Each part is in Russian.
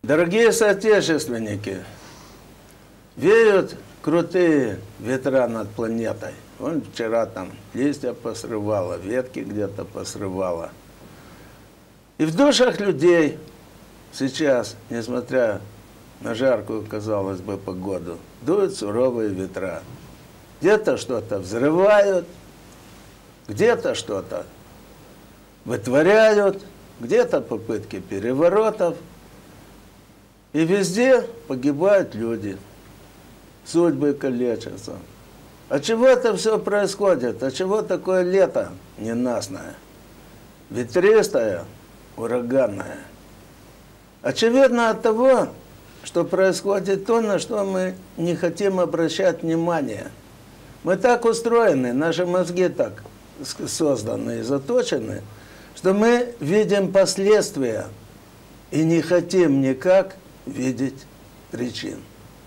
Дорогие соотечественники, веют крутые ветра над планетой. Вон вчера там листья посрывало, ветки где-то посрывало. И в душах людей сейчас, несмотря на жаркую, казалось бы, погоду, дуют суровые ветра. Где-то что-то взрывают, где-то что-то вытворяют, где-то попытки переворотов. И везде погибают люди, судьбы калечатся. От чего это все происходит? От чего такое лето ненастное, ветристое, ураганное? Очевидно от того, что происходит то, на что мы не хотим обращать внимание. Мы так устроены, наши мозги так созданы и заточены, что мы видим последствия и не хотим никак видеть причин.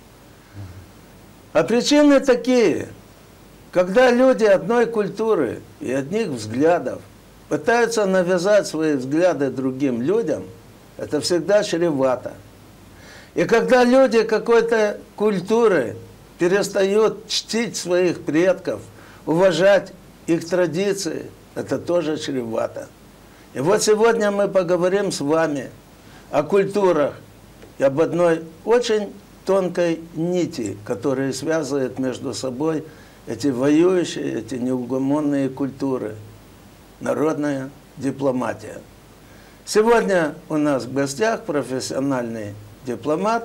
А причины такие, когда люди одной культуры и одних взглядов пытаются навязать свои взгляды другим людям, это всегда чревато. И когда люди какой-то культуры перестают чтить своих предков, уважать их традиции, это тоже чревато. И вот сегодня мы поговорим с вами о культурах и об одной очень тонкой нити, которая связывает между собой эти воюющие, эти неугомонные культуры. Народная дипломатия. Сегодня у нас в гостях профессиональный дипломат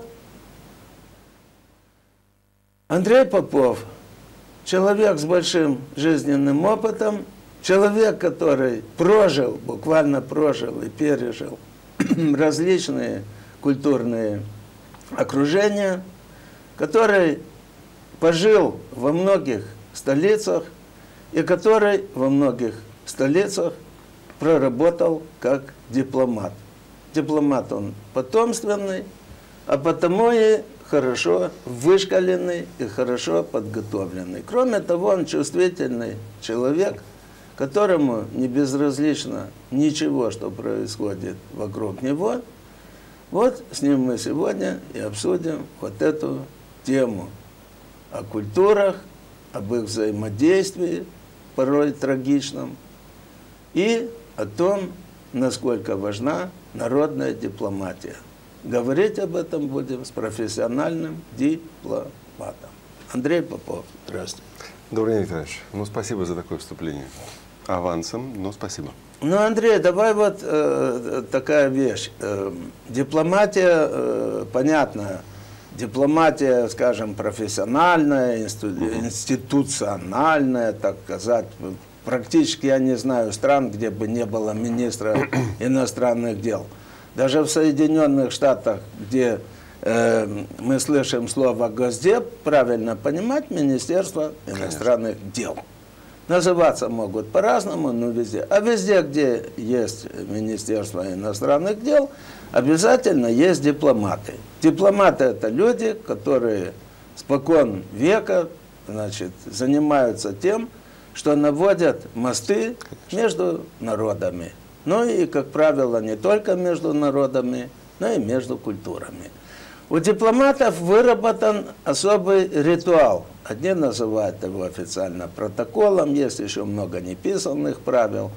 Андрей Попов, человек с большим жизненным опытом, человек, который прожил, буквально прожил и пережил различные культурные окружения, который пожил во многих столицах и который во многих столицах проработал как дипломат. Дипломат он потомственный, а потому и хорошо вышкаленный и хорошо подготовленный. Кроме того, он чувствительный человек, которому не безразлично ничего, что происходит вокруг него. Вот с ним мы сегодня и обсудим вот эту тему о культурах, об их взаимодействии, порой трагичном, и о том, насколько важна народная дипломатия. Говорить об этом будем с профессиональным дипломатом. Андрей Попов, здравствуйте. Добрый день, Виктор Ильич. Ну, спасибо за такое вступление. Авансом, но спасибо. Ну, Андрей, давай вот такая вещь. Дипломатия, понятно, дипломатия, скажем, профессиональная, институциональная, так сказать. Практически я не знаю стран, где бы не было министра иностранных дел. Даже в Соединенных Штатах, где мы слышим слово «Госдеп», правильно понимать, Министерство иностранных дел. Называться могут по-разному, но везде. А везде, где есть Министерство иностранных дел, обязательно есть дипломаты. Дипломаты – это люди, которые спокон века, значит, занимаются тем, что наводят мосты между народами. Ну и, как правило, не только между народами, но и между культурами. У дипломатов выработан особый ритуал. Одни называют его официально протоколом, есть еще много неписанных правил.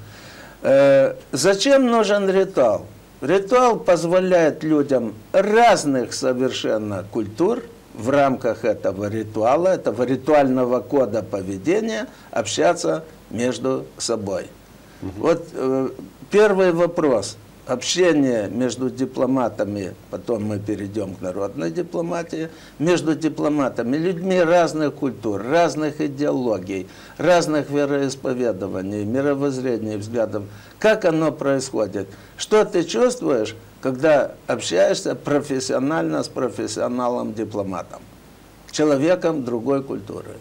Зачем нужен ритуал? Ритуал позволяет людям разных совершенно культур в рамках этого ритуального кода поведения общаться между собой. Вот первый вопрос. Общение между дипломатами, потом мы перейдем к народной дипломатии, между дипломатами, людьми разных культур, разных идеологий, разных вероисповеданий, мировоззрений, взглядов. Как оно происходит? Что ты чувствуешь, когда общаешься профессионально с профессионалом-дипломатом, человеком другой культуры?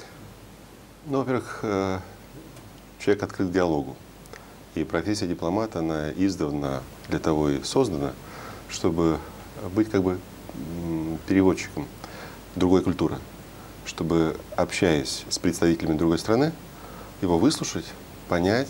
Ну, во-первых, человек открыт к диалогу. И профессия дипломата, она издавна для того и создана, чтобы быть как бы переводчиком другой культуры, чтобы, общаясь с представителями другой страны, его выслушать, понять,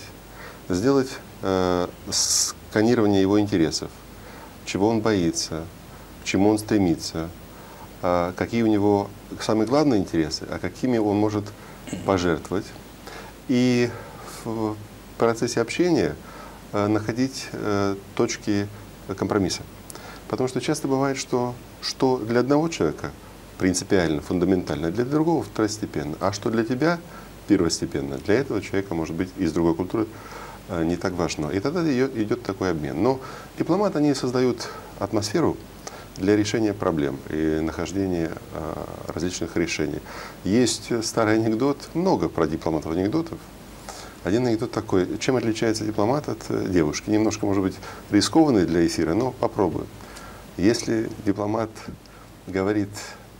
сделать сканирование его интересов, чего он боится, чему он стремится, какие у него самые главные интересы, а какими он может пожертвовать. И в процессе общения находить точки компромисса. Потому что часто бывает, что для одного человека принципиально, фундаментально, для другого второстепенно, а что для тебя первостепенно, для этого человека, может быть, из другой культуры не так важно. И тогда идет такой обмен. Но дипломаты, они создают атмосферу для решения проблем и нахождения различных решений. Есть старый анекдот, много про дипломатов анекдотов. Один анекдот такой: чем отличается дипломат от девушки? Немножко, может быть, рискованный для эфира, но попробую. Если дипломат говорит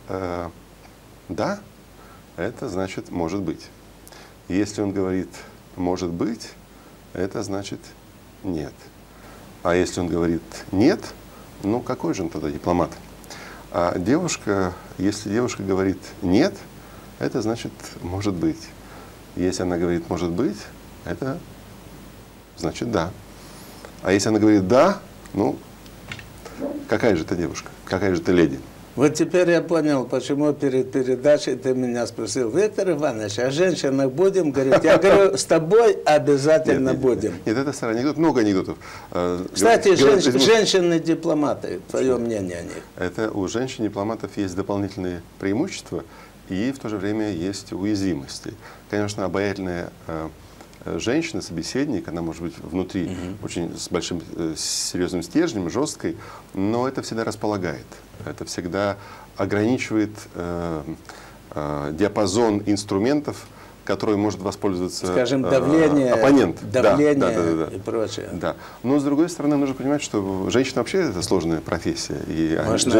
«да», это значит «может быть». Если он говорит «может быть», это значит «нет». А если он говорит «нет», ну какой же он тогда дипломат? А девушка, если девушка говорит «нет», это значит «может быть». Если она говорит «может быть», это значит «да». А если она говорит «да», ну, какая же ты девушка, какая же ты леди? Вот теперь я понял, почему перед передачей ты меня спросил: Виктор Иванович, о женщинах будем говорить? Я говорю, с тобой обязательно будем. Нет, это старый анекдот, много анекдотов. Кстати, женщины-дипломаты, твое мнение о них? Это у женщин-дипломатов есть дополнительные преимущества и в то же время есть уязвимости. Конечно, обаятельная женщина, собеседник, она может быть внутри очень с большим серьезным стержнем, жесткой, но это всегда располагает, это всегда ограничивает диапазон инструментов, который может воспользоваться, скажем, давление, оппонент. Давление и прочее. Да. Но с другой стороны, нужно понимать, что женщина вообще это сложная профессия. И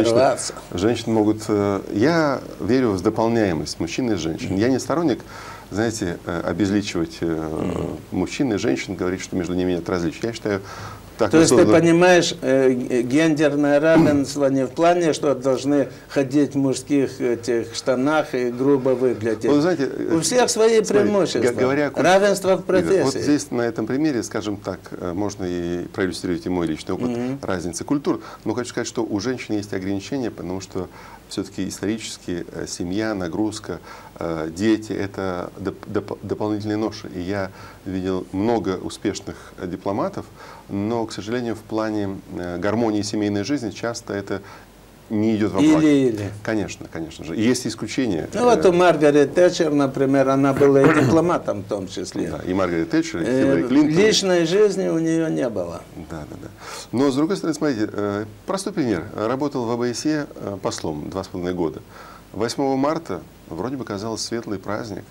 женщины могут. Я верю в дополняемость мужчин и женщин. Я не сторонник, знаете, обезличивать мужчин и женщин, говорить, что между ними нет различий. Я считаю, так. То есть ты понимаешь, гендерное равенство не в плане, что должны ходить в мужских этих штанах и грубо выглядеть. Ну, знаете, у всех свои преимущества. Равенство в профессии. Вот здесь на этом примере, скажем так, можно и проиллюстрировать и мой личный опыт разницы культур. Но хочу сказать, что у женщин есть ограничения, потому что все-таки исторически семья, нагрузка, дети – это дополнительные ноши. И я видел много успешных дипломатов, но, к сожалению, в плане гармонии семейной жизни часто это не идет в оплату. Или. Конечно, конечно же. И есть исключения. Ну вот у Маргарет Тэтчер, например, она была и дипломатом в том числе. Да, и Маргарет Тэтчер, и Хиллари Клинтон. Личной жизни у нее не было. Да. Но, с другой стороны, смотрите, простой пример. Работал в ОБСЕ послом 2,5 года. 8 марта вроде бы казалось светлый праздник.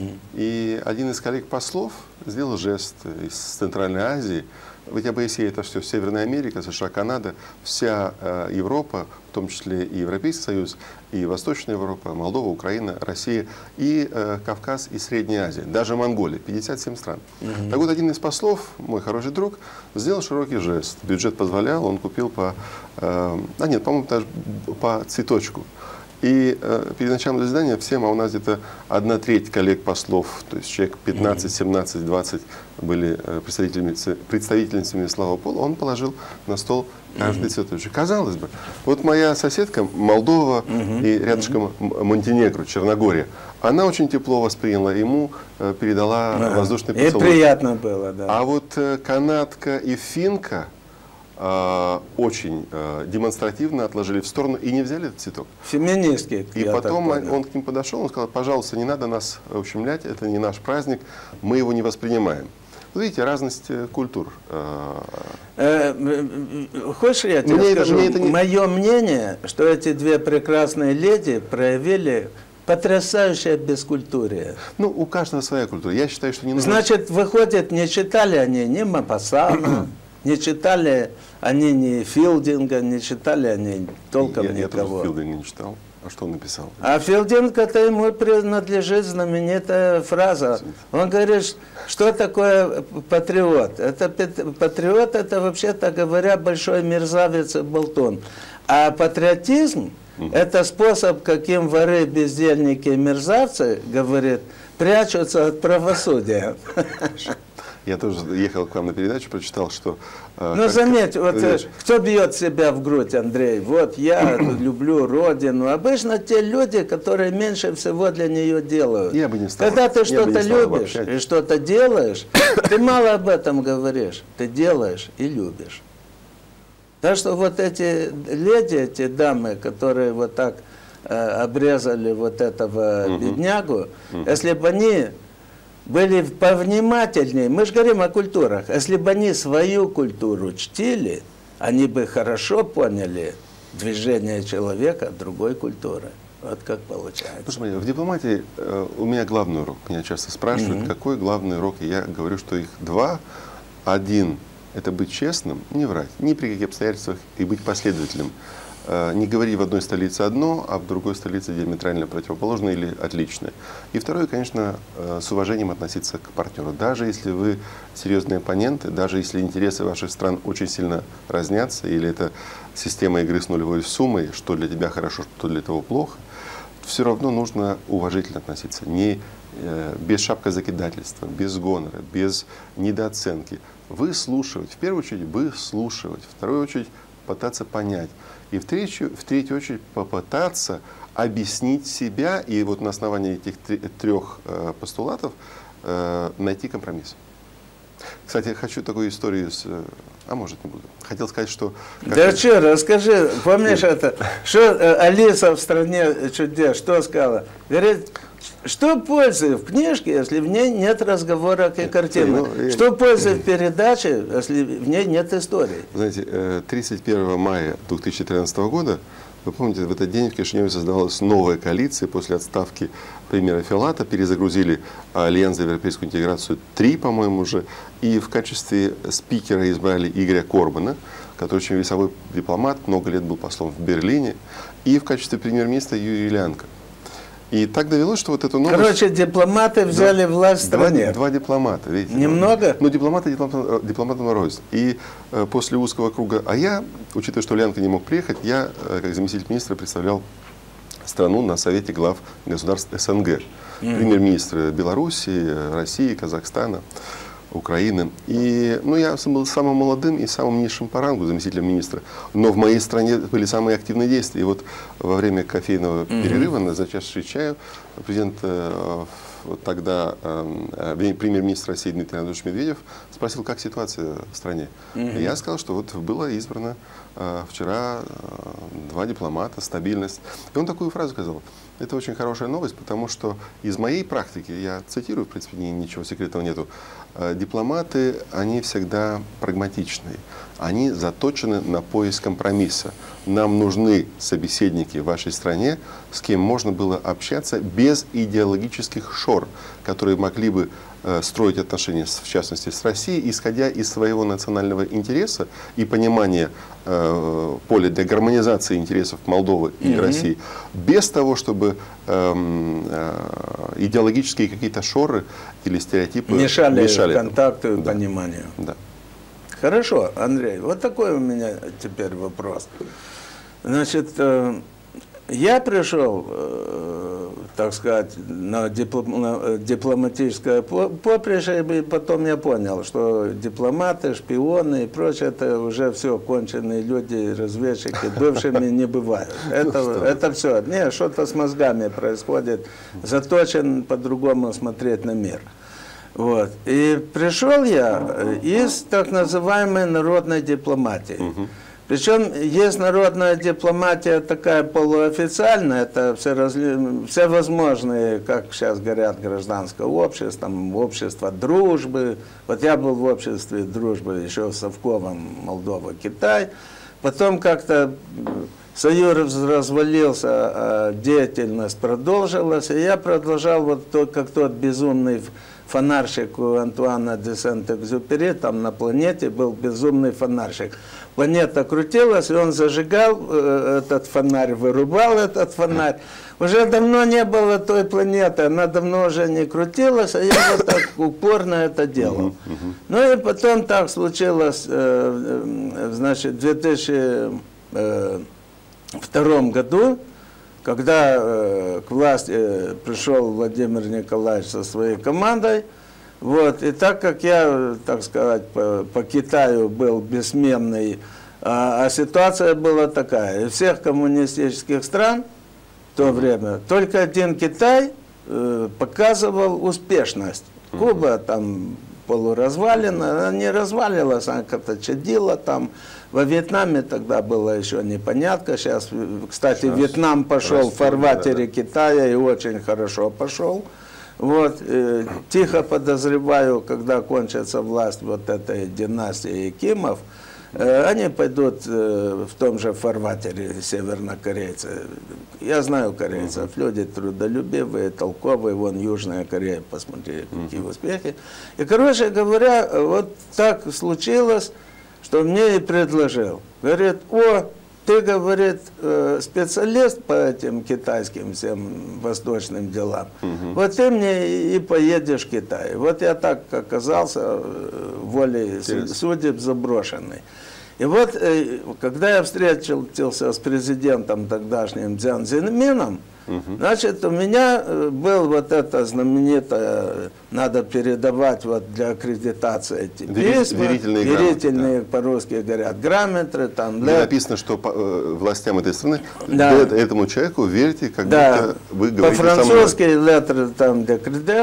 И один из коллег-послов сделал жест из Центральной Азии. Ведь ОБСЕ это все Северная Америка, США, Канада, вся Европа, в том числе и Европейский Союз, и Восточная Европа, Молдова, Украина, Россия, и Кавказ, и Средняя Азия, даже Монголия, 57 стран. Так вот, один из послов, мой хороший друг, сделал широкий жест. Бюджет позволял, он купил по-моему, даже по цветочку. И перед началом заседания всем, а у нас где-то 1/3 коллег-послов, то есть человек 15, 17, 20 были представительницами слабого пола, он положил на стол каждый цветочек. Казалось бы, вот моя соседка Молдова и рядышком Монтенегро, Черногория, она очень тепло восприняла, ему передала воздушный поцелуй. И приятно было, да. А вот канадка и финка очень демонстративно отложили в сторону и не взяли этот цветок. Феминистки. И потом он к ним подошел, он сказал: пожалуйста, не надо нас ущемлять, это не наш праздник, мы его не воспринимаем. Вы видите, разность культур. Хочешь, я тебе скажу? Мое мнение, что эти две прекрасные леди проявили потрясающее бескультурие. Ну, у каждого своя культура. Я считаю, что не нужно... Значит, выходит, не читали они ни Мапассана, не читали они ни Филдинга, не читали они толком никого. Я тоже Филдинга не читал. А что он написал? А Филдинг, это ему принадлежит знаменитая фраза. Он говорит, что такое патриот? Патриот, это вообще-то говоря, большой мерзавец и болтун. А патриотизм, это способ, каким воры, бездельники и мерзавцы, говорит, прячутся от правосудия. Я тоже ехал к вам на передачу, прочитал, что... Ну, заметь, вот кто бьет себя в грудь, Андрей? Вот я люблю Родину. Обычно те люди, которые меньше всего для нее делают. Я бы не стал. Когда ты что-то любишь и что-то делаешь, ты мало об этом говоришь. Ты делаешь и любишь. Так что вот эти леди, эти дамы, которые вот так обрезали вот этого беднягу, если бы они были повнимательнее, мы же говорим о культурах, если бы они свою культуру чтили, они бы хорошо поняли движение человека другой культуры. Вот как получается. Ну, смотри, в дипломатии у меня главный урок. Меня часто спрашивают, какой главный урок. И я говорю, что их два. Один – это быть честным, не врать, ни при каких обстоятельствах, и быть последовательным. Не говори в одной столице одно, а в другой столице диаметрально противоположное или отличное. И второе, конечно, с уважением относиться к партнеру. Даже если вы серьезные оппоненты, даже если интересы ваших стран очень сильно разнятся, или это система игры с нулевой суммой, что для тебя хорошо, что для того плохо, все равно нужно уважительно относиться. Не без шапкозакидательства, без гонора, без недооценки. Выслушивать. В первую очередь выслушивать. В вторую очередь пытаться понять. И в третью очередь попытаться объяснить себя и вот на основании этих трех постулатов найти компромисс. Кстати, я хочу такую историю а может не буду. Хотел сказать, что... Да что, расскажи, помнишь это, что Алиса в «Стране чудес», что сказала? Говорит, что пользы в книжке, если в ней нет разговорок и картинок? Что пользы в передаче, если в ней нет истории? Знаете, 31 мая 2013 года, вы помните, в этот день в Кишиневе создавалась новая коалиция после отставки премьера Филата, перезагрузили Альянс за европейскую интеграцию 3, по-моему, уже, и в качестве спикера избрали Игоря Корбана, который очень весовой дипломат, много лет был послом в Берлине, и в качестве премьер-министра Юрия Ильянко. И так довелось, что вот эту новость... Короче, дипломаты взяли власть в стране. Два дипломата, видите. Немного? Ну, дипломатам рознь. И после узкого круга... А я, учитывая, что Ульянко не мог приехать, я, как заместитель министра, представлял страну на Совете глав государств СНГ. Премьер-министры Белоруссии, России, Казахстана, Украины. И, ну, я был самым молодым и самым низшим по рангу заместителем министра. Но в моей стране были самые активные действия. И вот во время кофейного перерыва, за чашечкой чая, президент, тогда премьер-министр России Дмитрий Анатольевич Медведев спросил, как ситуация в стране. И я сказал, что вот было избрано вчера 2 дипломата, стабильность. И он такую фразу сказал. Это очень хорошая новость, потому что из моей практики, я цитирую, в принципе, ничего секретного нету, дипломаты, они всегда прагматичные, они заточены на поиск компромисса. Нам нужны собеседники в вашей стране, с кем можно было общаться без идеологических шор, которые могли бы строить отношения, в частности, с Россией, исходя из своего национального интереса и понимания поля для гармонизации интересов Молдовы и России, без того, чтобы идеологические какие-то шоры или стереотипы мешали контакту и пониманию. Да. Хорошо, Андрей, вот такой у меня теперь вопрос. Значит, я пришел, так сказать, на дипломатическое поприще, и потом я понял, что дипломаты, шпионы и прочее, это уже все конченые люди, разведчики, бывшими не бывают. Это все. Не, что-то с мозгами происходит, заточен по-другому смотреть на мир. Вот. И пришел я из так называемой народной дипломатии. Причем есть народная дипломатия такая полуофициальная, это все возможные, как сейчас говорят, гражданское общество, там, общество дружбы. Вот я был в обществе дружбы еще с Совковым Молдова-Китай. Потом как-то союз развалился, а деятельность продолжилась, и я продолжал вот как тот безумный фонарщик у Антуана де Сент-Экзюпери, там на планете был безумный фонарщик. Планета крутилась, и он зажигал этот фонарь, вырубал этот фонарь. Уже давно не было той планеты, она давно уже не крутилась, а я вот так упорно это делал. Ну и потом так случилось, значит, в 2002 году, когда к власти пришел Владимир Николаевич со своей командой, Вот. И так как я, так сказать, по Китаю был бессменный, а ситуация была такая. Из всех коммунистических стран в то время только один Китай показывал успешность. Куба там полуразвалена, она не развалилась, она как-то чадила там. Во Вьетнаме тогда было еще непонятно. Сейчас, кстати, Вьетнам пошел в фарватере Китая и очень хорошо пошел. Вот, тихо подозреваю, когда кончится власть вот этой династии Кимов, они пойдут в том же фарватере севернокорейцы. Я знаю корейцев, люди трудолюбивые, толковые, вон Южная Корея, посмотрите, какие успехи. И, короче говоря, вот так случилось, что мне и предложил. Говорит, о, ты, говорит, специалист по этим китайским всем восточным делам. Вот ты мне и поедешь в Китай. Вот я так оказался волей судеб заброшенный. И вот, когда я встретился с президентом тогдашним Цзян Цзиньмином, значит, у меня был вот это знаменитое, надо передавать вот для аккредитации эти письма, верительные по-русски говорят, грамоты, там. Где написано, что властям этой страны, этому человеку верьте, как будто вы говорите со мной. По-французски letter там de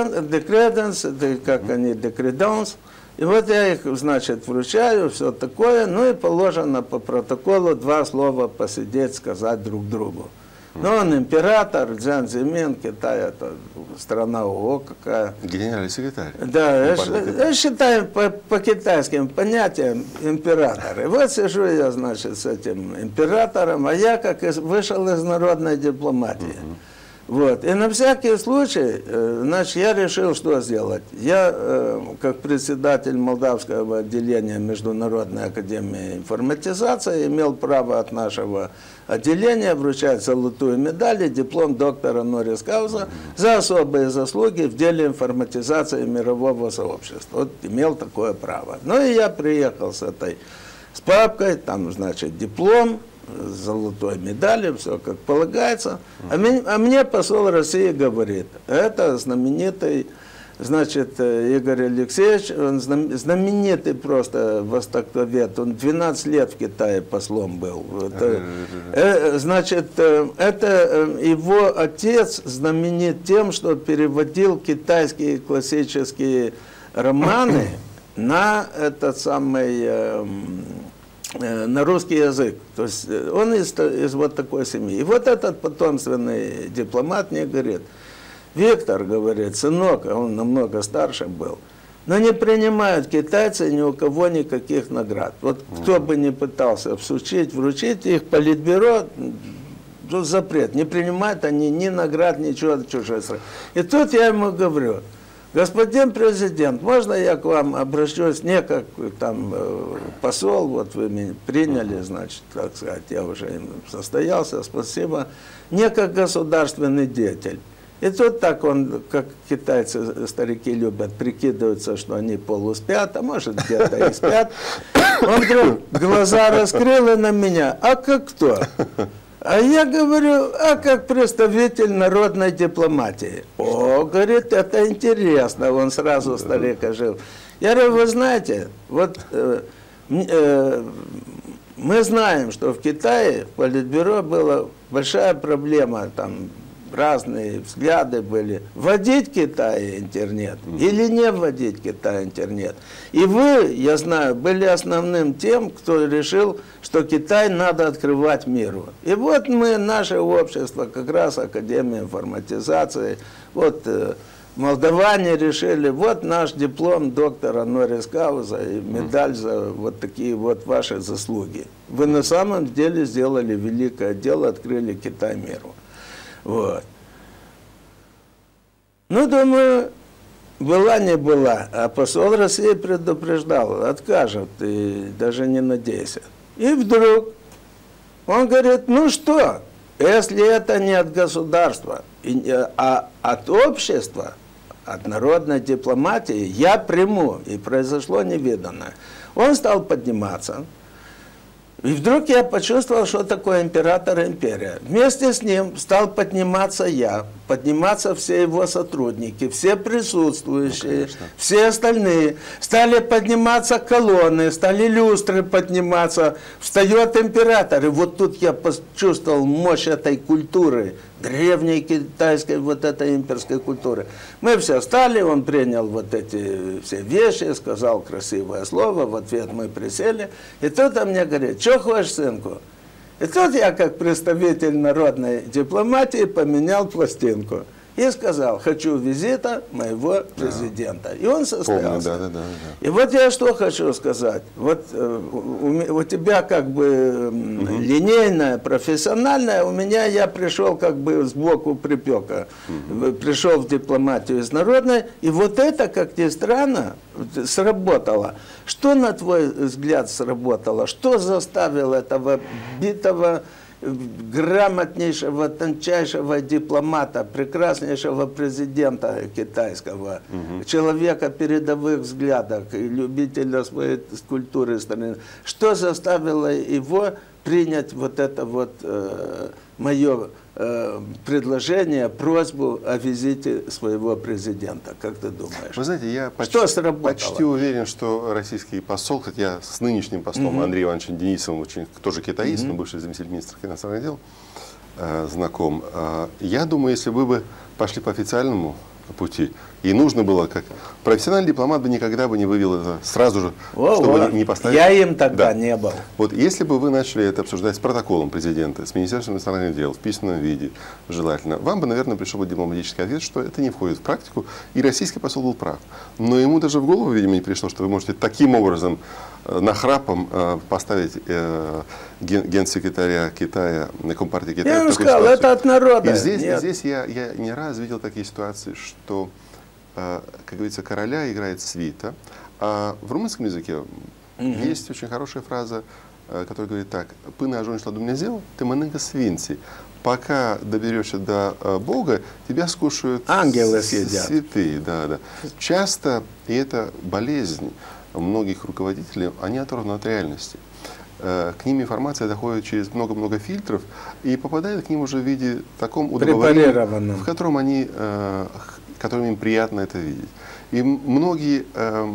credence, как они, de credence. И вот я их, значит, вручаю, все такое, ну и положено по протоколу 2 слова посидеть, сказать друг другу. Ну, он император, Цзян Цзимин, Китай, это страна ого какая. Генеральный секретарь. Да, я считаю по китайским понятиям император. И вот сижу я, значит, с этим императором, а я как вышел из народной дипломатии. Вот. И на всякий случай, значит, я решил, что сделать. Я, как председатель Молдавского отделения Международной академии информатизации, имел право от нашего отделения вручать золотую медаль и диплом доктора Норис Кауза за особые заслуги в деле информатизации мирового сообщества. Вот имел такое право. Ну и я приехал с папкой, там, значит, диплом, с золотой медалью, все как полагается. А мне посол России говорит, это знаменитый, значит, Игорь Алексеевич, он знаменитый просто востоковед, он 12 лет в Китае послом был. Значит, это его отец знаменит тем, что переводил китайские классические романы на этот самый... на русский язык. То есть он из вот такой семьи. И вот этот потомственный дипломат мне говорит, Виктор, говорит, сынок, а он намного старше был, но не принимают китайцы ни у кого никаких наград. Вот кто бы ни пытался всучить, вручить, их политбюро, тут запрет, не принимают они ни наград, ничего от чужой страны. И тут я ему говорю, господин президент, можно я к вам обращусь не как там посол, вот вы меня приняли, значит, так сказать, я уже состоялся, спасибо, не как государственный деятель. И тут так он, как китайцы, старики любят, прикидываются, что они полуспят, а может где-то и спят. Он вдруг глаза раскрыл и на меня, а как кто? А я говорю, а как представитель народной дипломатии. О, говорит, это интересно, он сразу старик ожил. Я говорю, вы знаете, вот мы знаем, что в Китае в политбюро была большая проблема, там разные взгляды были, вводить Китай интернет или не вводить Китай интернет. И вы, я знаю, были основным тем, кто решил, что Китай надо открывать миру. И вот мы, наше общество, как раз Академия информатизации, вот молдаване решили, вот наш диплом доктора Норис Кауза и медаль за вот такие вот ваши заслуги. Вы на самом деле сделали великое дело, открыли Китай миру. Вот. Ну, думаю, была не была, а посол России предупреждал, откажет, и даже не надейся. И вдруг он говорит, ну что, если это не от государства, а от общества, от народной дипломатии, я приму, и произошло невиданное. Он стал подниматься. И вдруг я почувствовал, что такое император и империя. Вместе с ним стал подниматься я, подниматься все его сотрудники, все присутствующие, все остальные. Стали подниматься колонны, стали люстры подниматься, встает император. И вот тут я почувствовал мощь этой культуры, древней китайской вот этой имперской культуры. Мы все встали, он принял вот эти все вещи, сказал красивое слово, в ответ мы присели. И тут он мне говорит: что хочешь, сынку? И тут я, как представитель народной дипломатии, поменял пластинку. И сказал: хочу визита моего президента. И он состоялся. Помню, да. И вот я что хочу сказать. Вот у тебя как бы линейная, профессиональная, у меня я пришел как бы сбоку припека. Пришел в дипломатию из народной. И вот это, как ни странно, сработало. Что, на твой взгляд, сработало? Что заставило этого битого, грамотнейшего, тончайшего дипломата, прекраснейшего президента китайского, человека передовых взглядов, любителя своей культуры страны, что заставило его принять вот это вот мое предложение, просьбу о визите своего президента? Как ты думаешь? Вы знаете, я почти уверен, что российский посол, кстати, я с нынешним послом Андреем Ивановичем Денисовым, очень, тоже китаист, но бывший заместитель министра иностранных дел, знаком. Я думаю, если вы бы пошли по официальному пути, и нужно было, как профессиональный дипломат бы никогда бы не вывел это сразу же, чтобы не поставить. Я им тогда не был. Вот если бы вы начали это обсуждать с протоколом президента, с Министерством иностранных дел, в письменном виде, желательно, вам бы, наверное, пришел бы дипломатический ответ, что это не входит в практику, и российский посол был прав. Но ему даже в голову, видимо, не пришло, что вы можете таким образом, нахрапом, поставить генсекретаря Китая, Компартии Китая. Я ему сказал, это от народа. И здесь я не раз видел такие ситуации, что, как говорится, короля играет свита. А в румынском языке есть очень хорошая фраза, которая говорит так: «Пына ажунишь ладу меня сделал, ты манынка свинci». Пока доберешься до Бога, тебя скушают ангелы съедят. Святые. Да. Часто, и это болезнь многих руководителей, они оторваны от реальности. К ним информация доходит через много-много фильтров и попадает к ним уже в виде таком удовлетворенном, в котором которым им приятно это видеть. И многие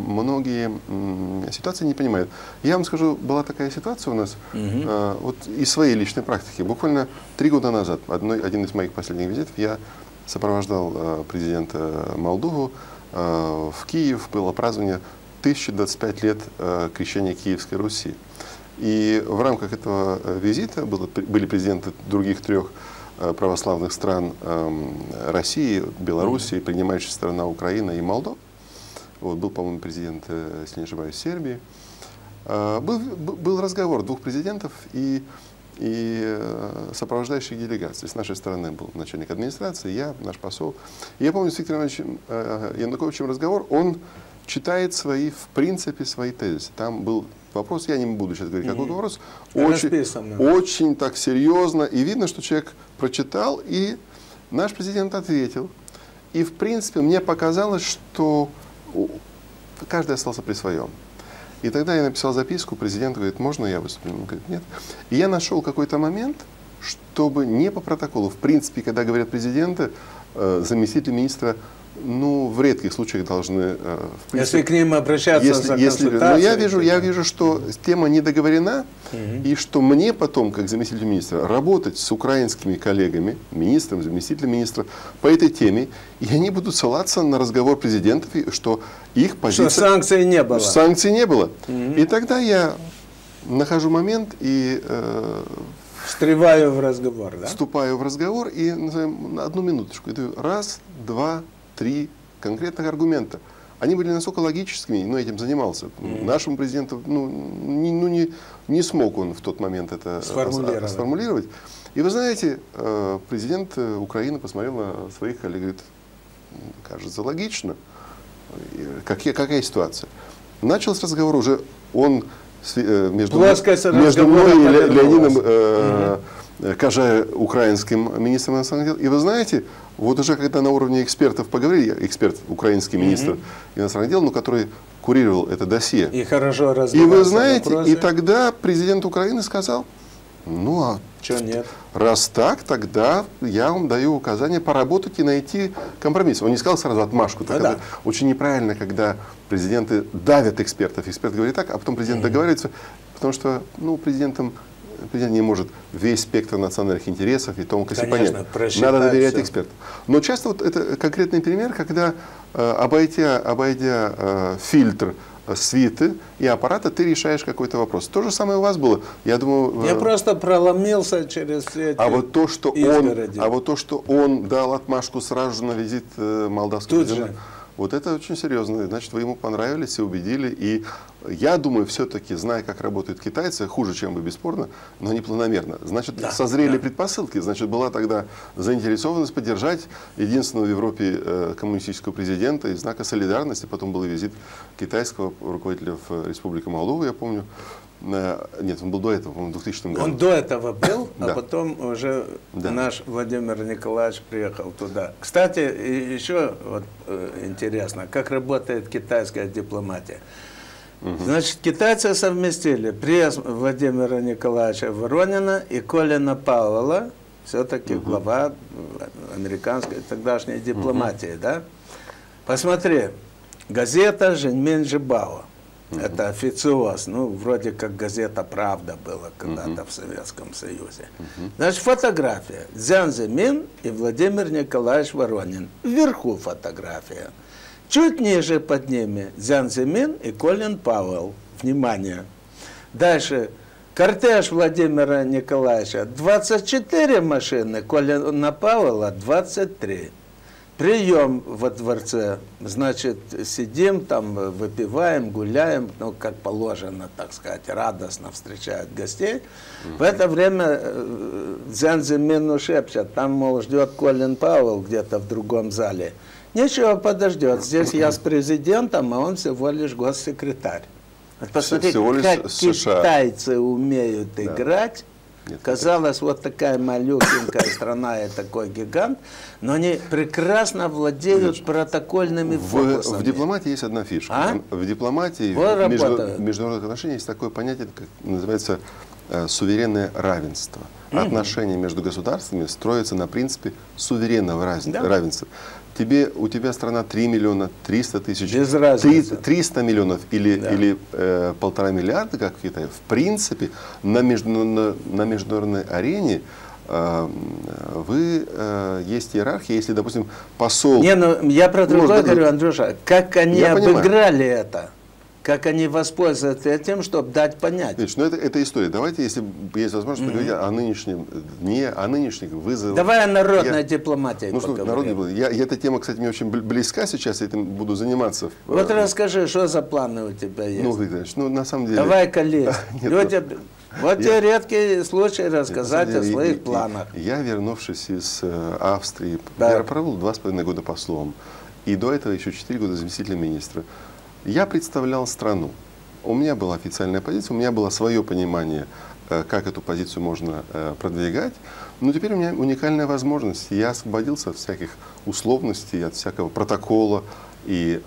ситуации не понимают. Я вам скажу, была такая ситуация у нас, вот из своей личной практики. Буквально 3 года назад, один из моих последних визитов, я сопровождал президента Молдовы в Киев, было празднование 1025 лет крещения Киевской Руси. И в рамках этого визита были президенты других 3 православных стран: России, Белоруссии, принимающая страна Украина и Молдова. Вот, был, по-моему, президент, если не ошибаюсь, Сербии. Был разговор 2 президентов и сопровождающих делегаций. С нашей стороны был начальник администрации, я, наш посол. И я помню с Виктором Ивановичем Януковичем разговор, он читает в принципе, свои тезисы. Там был вопрос, я не буду сейчас говорить, какой вопрос, очень так серьезно, и видно, что человек прочитал, и наш президент ответил. И, в принципе, мне показалось, что каждый остался при своем. И тогда я написал записку, президент говорит: можно я выступлю? Он говорит: нет. И я нашел какой-то момент, чтобы не по протоколу. В принципе, когда говорят президенты, заместители министра, ну, в редких случаях должны... Если к ним обращаться за консультацией. Но я вижу, что тема не договорена, и что мне потом, как заместителю министра, работать с украинскими коллегами, министром, заместителем министра, по этой теме, и они будут ссылаться на разговор президентов, что их позиция... Что санкций не было. Санкций не было. И тогда я нахожу момент и... встреваю в разговор, да? Вступаю в разговор и на 1 минуточку. Я говорю: 1, 2, 3 конкретных аргумента. Они были настолько логическими, но этим занимался. Нашему президенту не смог он в тот момент это сформулировать. И вы знаете, президент Украины посмотрел на своих коллег и говорит: кажется, логично. Какая ситуация? Начался разговор уже, он между мной и Леонидом Кажая, украинским министром иностранных дел. И вы знаете, вот уже когда на уровне экспертов поговорили, эксперт, украинский министр иностранных дел, но который курировал это досье. И хорошо разбирался. И вы знаете, и тогда президент Украины сказал: Ну, а Чего нет? раз так, тогда я вам даю указание поработать и найти компромисс. Он не сказал сразу отмашку. Так да. это очень неправильно, когда президенты давят экспертов. Эксперт говорит так, а потом президент договаривается, потому что президент не может весь спектр национальных интересов и тонкости понять. Надо доверять эксперту. Но часто вот это конкретный пример, когда, обойдя фильтр свиты и аппарата, ты решаешь какой-то вопрос. То же самое у вас было. Я думаю, я просто проломился через все эти изгороди. А вот то, что он дал отмашку сразу же на визит молдавского президента, вот это очень серьезно. Значит, вы ему понравились и убедили. И я думаю, все-таки, зная, как работают китайцы, хуже, чем вы, бесспорно, но не планомерно. Значит, созрели предпосылки. Значит, была тогда заинтересованность поддержать единственного в Европе коммунистического президента из знака солидарности. Потом был визит китайского руководителя в Республику Молдову, я помню. Нет, он был до этого, по-моему, в 2000 году. Он до этого был, а потом уже наш Владимир Николаевич приехал туда. Кстати, еще вот интересно, как работает китайская дипломатия. Значит, китайцы совместили приезд Владимира Николаевича Воронина и Колина Пауэлла, все-таки глава американской тогдашней дипломатии, да? Посмотри, газета «Женьмин Жибао». Это официоз, вроде как газета «Правда» была когда-то в Советском Союзе. Значит, фотография. Цзян Зимин и Владимир Николаевич Воронин. Вверху фотография. Чуть ниже под ними Цзян Зимин и Колин Пауэлл. Внимание. Дальше. Кортеж Владимира Николаевича 24 машины, Колина Пауэлла 23. Прием во дворце, значит, сидим там, выпиваем, гуляем, как положено, так сказать, радостно встречают гостей. В это время Цзян Зимину шепчет, там, мол, ждет Колин Пауэлл где-то в другом зале. Ничего, подождет, здесь я с президентом, а он всего лишь госсекретарь. Вот посмотрите, как китайцы умеют играть. Нет, казалось, вот такая малюсенькая страна и такой гигант, но они прекрасно владеют протокольными фокусами. В дипломатии есть одна фишка. В дипломатии, в международных отношениях есть такое понятие, как называется суверенное равенство. Отношения между государствами строятся на принципе суверенного равенства. У тебя страна 3 миллиона 300 тысяч, 300 миллионов или 1,5 миллиарда, как в Китае, в принципе, на международной арене есть иерархия, если, допустим, посол... я про другое говорю, Андрюша, как они обыграли это. Как они воспользуются этим, чтобы дать понять. Видишь, это история. Давайте, если есть возможность, поговорить о нынешнем дне, о нынешних вызовах. Давай о народной дипломатии поговорим. Эта тема, кстати, мне очень близка сейчас, я этим буду заниматься. Вот расскажи, что за планы у тебя есть? Викторович, на самом деле... Давай колись. Вот тебе редкий случай рассказать о своих планах. Я, вернувшись из Австрии, я пробыл 2,5 года послом. И до этого еще 4 года заместителем министра. Я представлял страну. У меня была официальная позиция, у меня было свое понимание, как эту позицию можно продвигать. Но теперь у меня уникальная возможность. Я освободился от всяких условностей, от всякого протокола и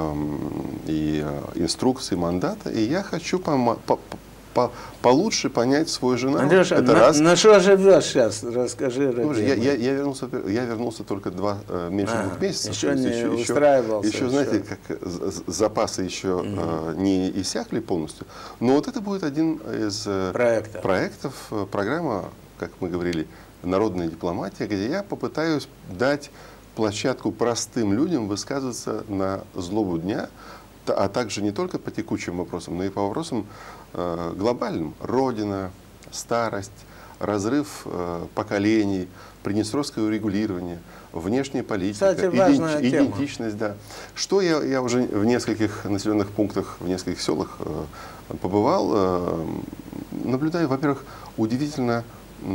инструкций, мандата. И я хочу получше понять свой жену. Андрюша, на что живешь сейчас? Расскажи. Я вернулся только меньше 2 месяцев. Еще не устраивался. Еще, знаете, как запасы еще не иссякли полностью. Но вот это будет один из проектов, программа, как мы говорили, народная дипломатия, где я попытаюсь дать площадку простым людям высказываться на злобу дня, а также не только по текущим вопросам, но и по вопросам глобальным. Родина, старость, разрыв поколений, приднестровское урегулирование, внешняя политика, идентичность. Да. Что я уже в нескольких населенных пунктах, в нескольких селах побывал, наблюдаю, во-первых, удивительно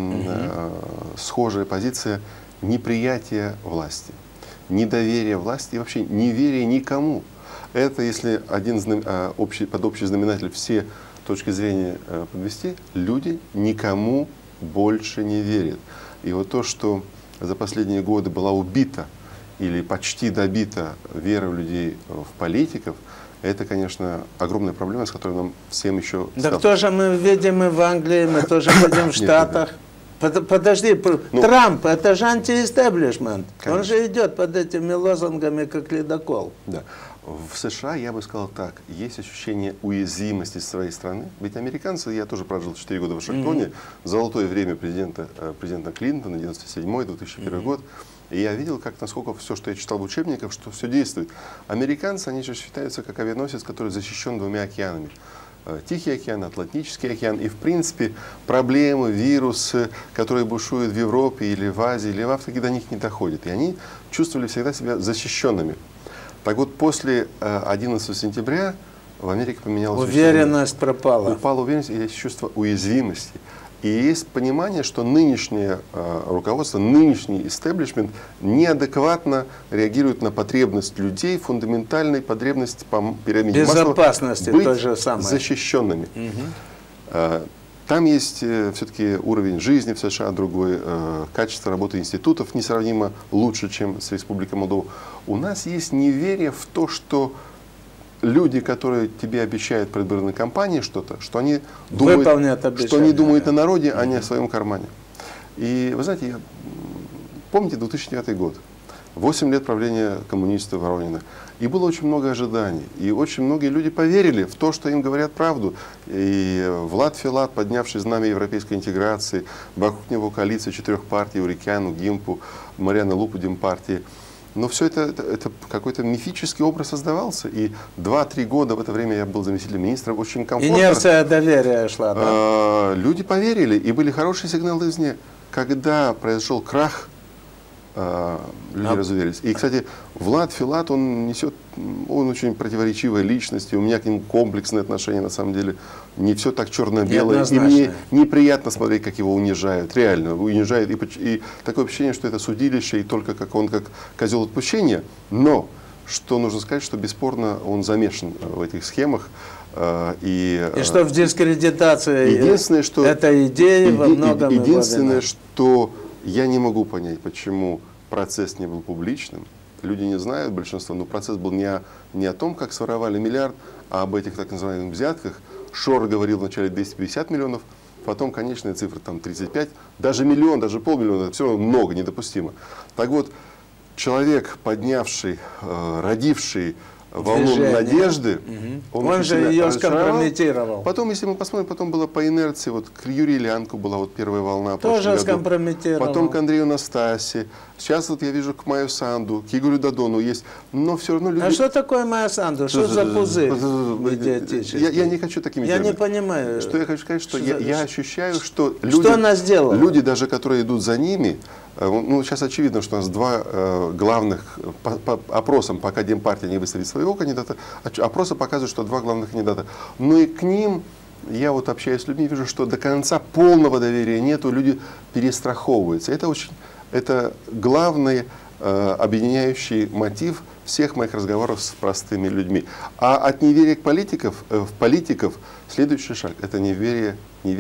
схожая позиция неприятия власти, недоверия власти и вообще неверия никому. Это, если под общий знаменатель все точки зрения подвести, люди никому больше не верят. И вот то, что за последние годы была убита или почти добита вера людей в политиков, это, конечно, огромная проблема, с которой нам всем еще... Да тоже мы видим и в Англии, мы тоже видим в Штатах. Подожди, Трамп, это же антиэстеблишмент. Он же идет под этими лозунгами, как ледокол. Да. В США, я бы сказал так, есть ощущение уязвимости своей страны. Ведь американцы, я тоже прожил 4 года в Вашингтоне, золотое время президента Клинтона, 97-2001 год. И я видел, насколько все, что я читал в учебниках, что все действует. Американцы, они же считаются как авианосец, который защищен 2 океанами. Тихий океан, Атлантический океан. И, в принципе, проблемы, вирусы, которые бушуют в Европе или в Азии, или в Африке, до них не доходят. И они чувствовали всегда себя защищенными. Так вот, после 11 сентября в Америке поменялась уверенность пропала. Упала уверенность, и есть чувство уязвимости. И есть понимание, что нынешнее руководство, нынешний истеблишмент неадекватно реагирует на потребность людей, фундаментальной потребности по пирамиде безопасности, быть то же самое. Защищенными. Там есть все-таки уровень жизни в США другой, качество работы институтов несравнимо лучше, чем с Республикой Молдова. У нас есть неверие в то, что люди, которые тебе обещают в предвыборной кампании что-то, что они думают о народе, а не о своем кармане. И вы знаете, помните 2009 год, 8 лет правления коммунистов Воронина. И было очень много ожиданий. И очень многие люди поверили в то, что им говорят правду. И Влад Филат, поднявший знамя европейской интеграции, вокруг него коалиция 4 партий, Урикяну, Гимпу, Мариана Лупу, Демпартии. Но все это какой-то мифический образ создавался. И 2-3 года в это время я был заместителем министра, очень комфортно. Инерция доверия шла, да? Люди поверили, и были хорошие сигналы извне. Когда произошел крах, люди разуверились. И, кстати, Влад Филат, он очень противоречивая личность, и у меня к нему комплексные отношения, на самом деле. Не все так черно-белое. И мне неприятно смотреть, как его унижают. Реально, унижают. И такое ощущение, что это судилище, и только он как козел отпущения. Но, что нужно сказать, что бесспорно он замешан в этих схемах. И что в дискредитации единственное, что, этой идеи во многом... Единственное, что я не могу понять, почему процесс не был публичным. Люди не знают, большинство, но процесс был не о том, как своровали миллиард, а об этих так называемых взятках. Шор говорил вначале 250 миллионов, потом конечная цифра там 35, даже миллион, даже полмиллиона, это все равно много, недопустимо. Так вот, человек, поднявший, родивший волну надежды, он же ее скомпрометировал. Потом, если мы посмотрим, потом было по инерции, вот к Юрию Лянку была вот первая волна. Тоже скомпрометировал. Потом к Андрею Настасе. Сейчас вот я вижу к Майю Санду, к Игорю Додону есть. Но все равно люди... А что такое Майя Санду? Что за пузырь идиотический? Я не хочу такими терминами. Я не понимаю. Что я хочу сказать, что я ощущаю, что люди... Что она сделала? Люди, даже которые идут за ними, ну, сейчас очевидно, что у нас 2 главных по опросам, пока Демпартия не выставит своего кандидата, опросы показывают, что 2 главных кандидата. Но и к ним, я вот общаюсь с людьми, вижу, что до конца полного доверия нету, люди перестраховываются. Это главный объединяющий мотив всех моих разговоров с простыми людьми. А от неверия в политиков следующий шаг – это неверие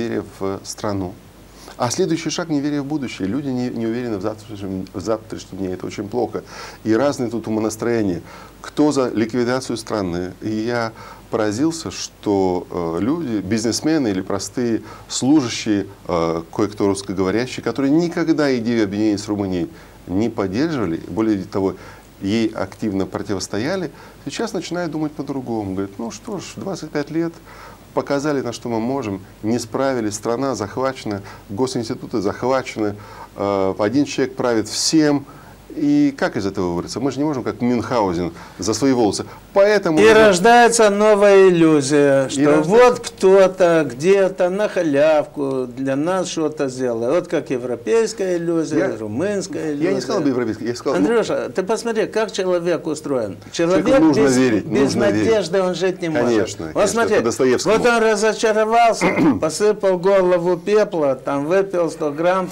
в страну. А следующий шаг – неверие в будущее. Люди не уверены в завтрашнем дне. Это очень плохо. И разные тут умонастроения. Кто за ликвидацию страны? И я поразился, что люди, бизнесмены или простые служащие, кое-кто русскоговорящие, которые никогда идею объединения с Румынией не поддерживали, более того, ей активно противостояли, сейчас начинают думать по-другому. Говорят, ну что ж, 25 лет... Показали, на что мы можем, не справились, страна захвачена, госинституты захвачены, один человек правит всем. И как из этого выбраться? Мы же не можем, как Мюнхгаузен, за свои волосы. Поэтому рождается новая иллюзия, что вот кто-то где-то на халявку для нас что-то сделал. Вот как европейская иллюзия, румынская иллюзия. Я не сказал бы европейская, я сказал... Андрюша, ты посмотри, как человек устроен. Человек без надежды он жить не может. Конечно. Вот смотри, вот он разочаровался, посыпал голову пепла, там выпил 100 грамм,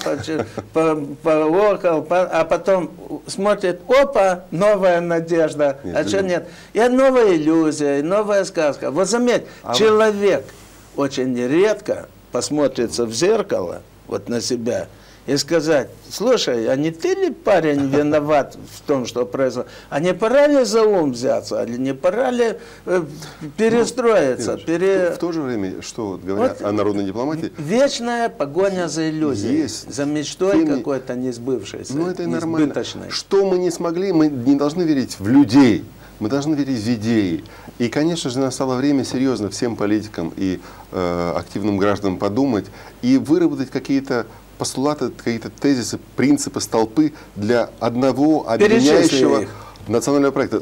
поохал, а потом... смотрит, опа, новая надежда, что нет. И новая иллюзия, и новая сказка. Вот заметь, человек очень редко посмотрится в зеркало, вот на себя, и сказать: слушай, а не ты ли, парень, виноват в том, что произошло? А не пора ли за ум взяться? Или не пора ли перестроиться? В то же время, что говорят о народной дипломатии... Вечная погоня за иллюзией, за мечтой какой-то несбывшейся, ну, это и нормально. несбыточной. Что мы не смогли, мы не должны верить в людей, мы должны верить в идеи. И, конечно же, настало время серьезно всем политикам и активным гражданам подумать и выработать какие-то постулаты, какие-то тезисы, принципы, столпы для одного объединяющего национального проекта.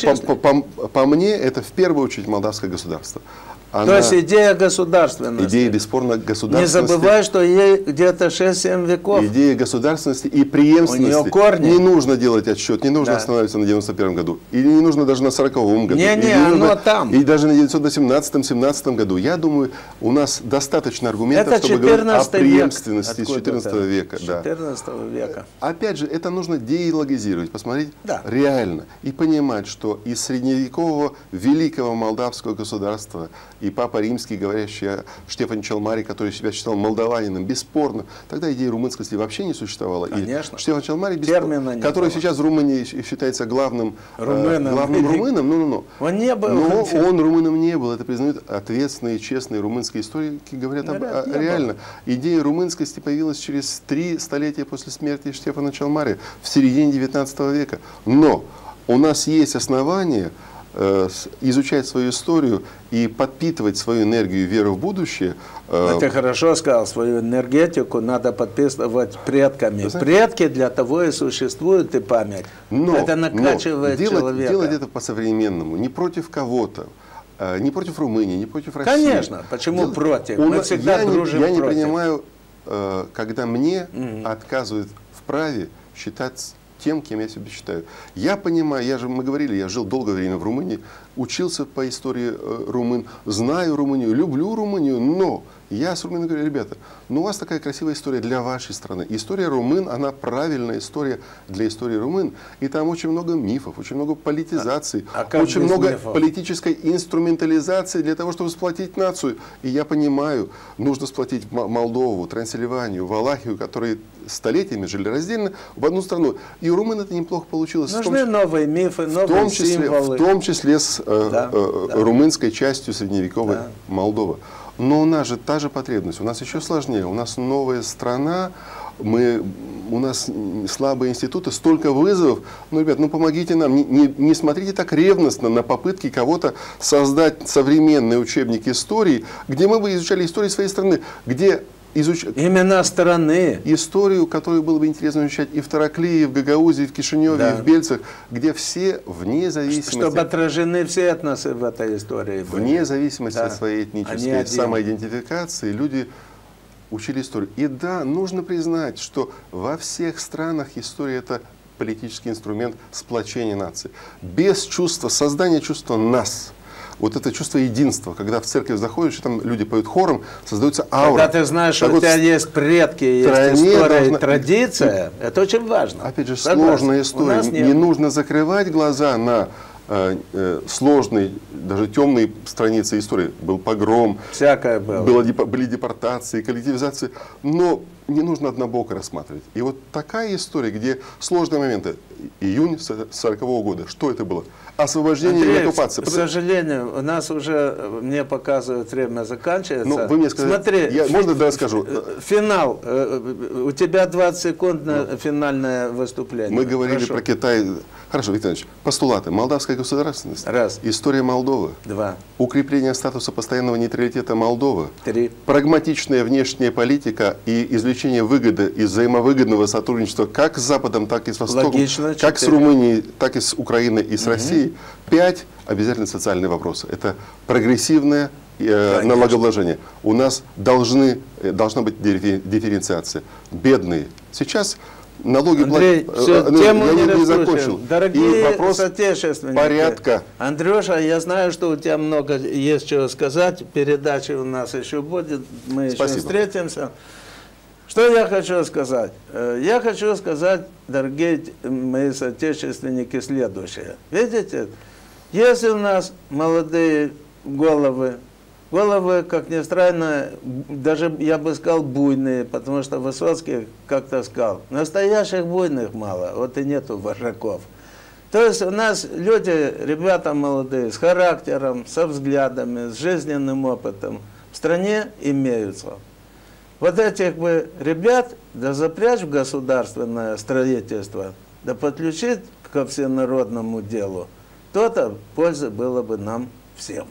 По мне, это в первую очередь молдавское государство. То есть идея государственности. Идея, бесспорно, государственности. Не забывай, что ей где-то 6-7 веков. Идея государственности и преемственности. У нее корни. Не нужно делать отсчет, не нужно останавливаться на 91 году. Или не нужно даже на 40-м году. Не, оно там. И даже на 917-17 году. Я думаю, у нас достаточно аргументов, чтобы говорить о преемственности с 14 века. 14 века. Опять же, это нужно деилогизировать, посмотреть реально. И понимать, что из средневекового великого молдавского государства и Папа Римский, говорящий о Штефане Чалмаре, который себя считал молдаванином, бесспорно, тогда идеи румынскости вообще не существовало. Конечно. И Штефан Чалмаре, который сейчас в Румынии считается главным румыном, он не был. Но он румыном не был. Это признают ответственные, честные румынские историки, говорят реально. Идея румынскости появилась через 3 столетия после смерти Штефана Чалмаре, в середине 19 века. Но у нас есть основания изучать свою историю и подпитывать свою энергию и веру в будущее. Ты хорошо сказал, свою энергетику надо подпитывать предками. Предки для того и существуют, и память. Это накачивает человека. Делать это по-современному, не против кого-то. Не против Румынии, не против России. Конечно. Почему против? Мы всегда дружим против. Я не понимаю, когда мне отказывают в праве считать тем, кем я себя считаю. Я понимаю, мы говорили, я жил долгое время в Румынии, учился по истории румын, знаю Румынию, люблю Румынию, но я с румынами говорю: ребята, ну у вас такая красивая история для вашей страны. История румын, она правильная история для истории румын. И там очень много мифов, очень много политизации, очень много политической инструментализации для того, чтобы сплотить нацию. И я понимаю, нужно сплотить Молдову, Трансильванию, Валахию, которые столетиями жили раздельно в одну страну. И у румын это неплохо получилось. Нужны новые мифы, новые символы. В том числе с румынской частью средневековой Молдовы. Но у нас же та же потребность, у нас еще сложнее, у нас новая страна, у нас слабые институты, столько вызовов. Ну, ребят, ну помогите нам, не смотрите так ревностно на попытки кого-то создать современный учебник истории, где мы бы изучали историю своей страны, где именно страны. Историю, которую было бы интересно изучать и в Тараклии, и в Гагаузии, и в Кишиневе, и в Бельцах, где все вне зависимости... Чтобы отражены все этносы в этой истории. Вне зависимости от своей этнической самоидентификации люди учили историю. И да, нужно признать, что во всех странах история — это политический инструмент сплочения нации. Без чувства, создания чувства «нас». Вот это чувство единства, когда в церковь заходишь, и там люди поют хором, создается аура. Когда ты знаешь, что у тебя есть предки, есть история, традиция, это очень важно. Опять же, сложная история. Не нужно закрывать глаза на сложные, даже темные страницы истории. Был погром, всякое было. Были депортации, коллективизации, но не нужно однобоко рассматривать. И вот такая история, где сложные моменты. Июнь 40-го года. Что это было? Освобождение и оккупация. К сожалению, у нас уже, мне показывают, время заканчивается. Ну, вы мне сказали, смотри, можно да расскажу? Финал. У тебя 20 секунд на финальное выступление. Мы говорили про Китай. Хорошо, Виктор Иванович, постулаты. Молдавская государственность. Раз. История Молдовы. 2. Укрепление статуса постоянного нейтралитета Молдовы. 3. Прагматичная внешняя политика и извлечение выгоды из взаимовыгодного сотрудничества как с Западом, так и с Востоком. Логично. Как с Румынией, так и с Украиной и с Россией. 5. Обязательно социальные вопросы. Это прогрессивное налогообложение. У нас должна быть дифференциация. Бедные. Сейчас налоги Андрей, тему не закончил. Дорогие соотечественники, порядка. Андрюша, я знаю, что у тебя много есть чего сказать. Передача у нас еще будет. Мы еще встретимся. Что я хочу сказать? Я хочу сказать, дорогие мои соотечественники, следующее. Видите, если у нас молодые головы Головы, как ни странно, даже, я бы сказал, буйные, потому что Высоцкий как-то сказал, настоящих буйных мало, вот и нету вожаков. То есть у нас люди, ребята молодые, с характером, со взглядами, с жизненным опытом в стране имеются. Вот этих бы ребят, да запрячь в государственное строительство, да подключить ко всенародному делу, то-то пользы было бы нам всем.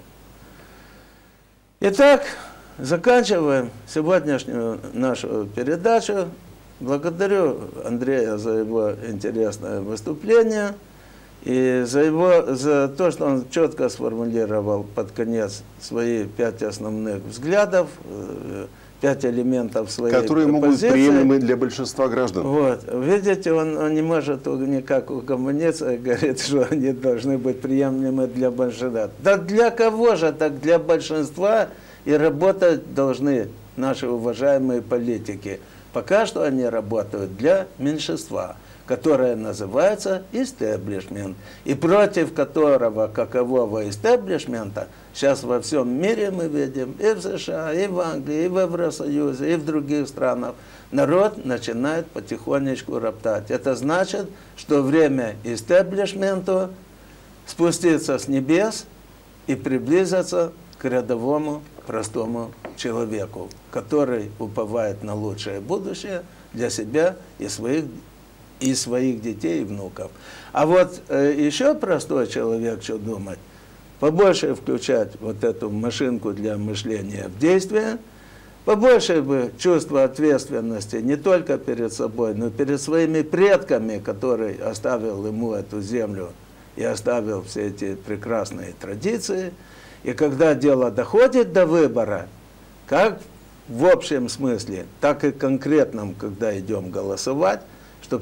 Итак, заканчиваем сегодняшнюю нашу передачу. Благодарю Андрея за его интересное выступление и за то, что он четко сформулировал под конец свои 5 основных взглядов, 5 элементов своей которые могут быть приемлемы для большинства граждан. Вот. Видите, он не может никак угомониться и говорит, что они должны быть приемлемы для большинства. Да для кого же так? Для большинства и работать должны наши уважаемые политики. Пока что они работают для меньшинства, которое называется истеблишмент, и против которого, какового истеблишмента, сейчас во всем мире мы видим, и в США, и в Англии, и в Евросоюзе, и в других странах, народ начинает потихонечку роптать. Это значит, что время истеблишменту спуститься с небес и приблизиться к рядовому простому человеку, который уповает на лучшее будущее для себя и своих детей и внуков. А вот еще простой человек, что думать, побольше включать вот эту машинку для мышления в действие, побольше бы чувства ответственности не только перед собой, но и перед своими предками, который оставил ему эту землю и оставил все эти прекрасные традиции. И когда дело доходит до выбора, как в общем смысле, так и конкретном, когда идем голосовать, чтобы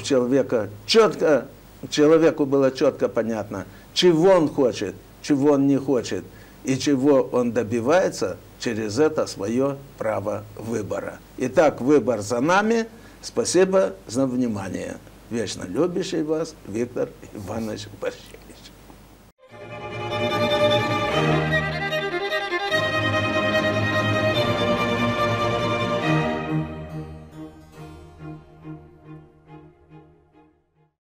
человеку было четко понятно, чего он хочет, чего он не хочет, и чего он добивается через это свое право выбора. Итак, выбор за нами. Спасибо за внимание. Вечно любящий вас Виктор Иванович Борщ.